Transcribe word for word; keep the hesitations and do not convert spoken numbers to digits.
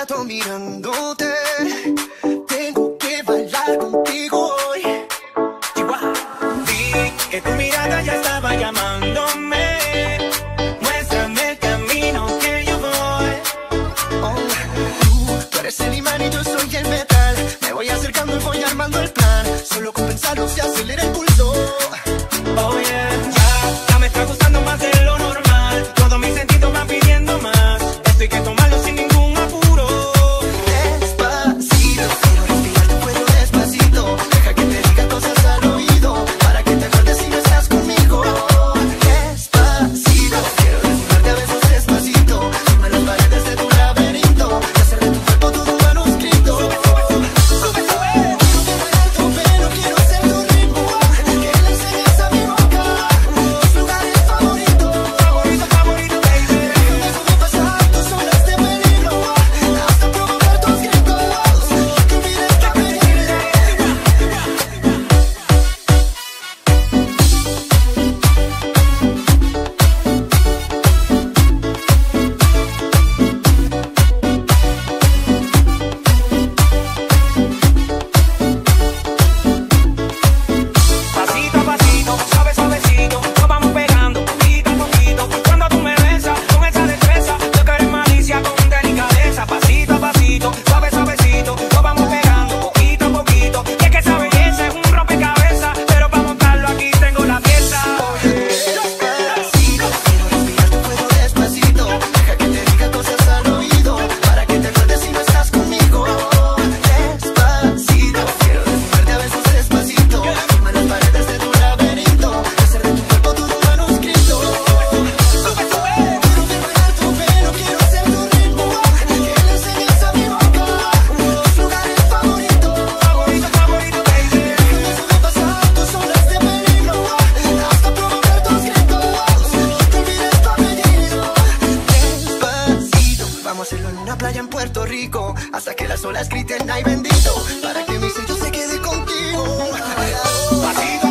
rato mirándote. Tengo que bailar contigo hoy. Vi que tu mirada ya estaba llamándome. Muéstrame el camino que yo voy. Oh, tú, tú eres el imán y yo soy el metal. Me voy acercando y voy armando el plan. Solo con pensarlo se acelera el pulso. Oh yeah, ya, ya me está gustando más de lo normal. Todos mis sentidos van pidiendo más. Esto hay que tomarlo sin ningún apuro. Despacito, quiero respirar tu cuello despacito. Deja que te diga cosas al oído, para que te acuerdes si no estás conmigo. Despacito, quiero desnudarte a besos despacito. Firma las paredes de tu laberinto y hacer de tu cuerpo todo un manuscrito. Sube, sube, quiero bailar tu pelo, quiero ser tu ritmo. Que le enseñes a mi boca tus lugares favoritos. Favorito, favorito, baby. Déjame pasar tus horas de peligro hasta provocar tus gritos. Que olvides que me Pasito a pasito, suave, suavecito, nos vamos pegando poquito a poquito. Cuando tú me besas con esa destreza, yo que eres malicia con delicadeza. Pasito a pasito, suave, suavecito, nos vamos pegando poquito a poquito. Y es que esa belleza es un rompecabezas, pero para montarlo aquí tengo la pieza. Despacito, quiero respirar tu cuello despacito. Deja que te diga cosas al oído, para que te acuerdes si no estás conmigo. Despacito, quiero desnudarte a besos despacito. Firma las paredes de tu laberinto y hacer de tu cuerpo todo un manuscrito. Sube, sube, quiero ver bailar tu pelo, quiero ser tu ritmo. Que le enseñes a mi boca tus lugares favoritos. Favorito, favorito, baby. Déjame pasar tus horas de peligro hasta provocar tus gritos. Que olvides tu apellido. Despacito, vamos a hacerlo en una playa en Puerto Rico, hasta que las olas griten ay bendito, para que mi sello se quede contigo. Pasito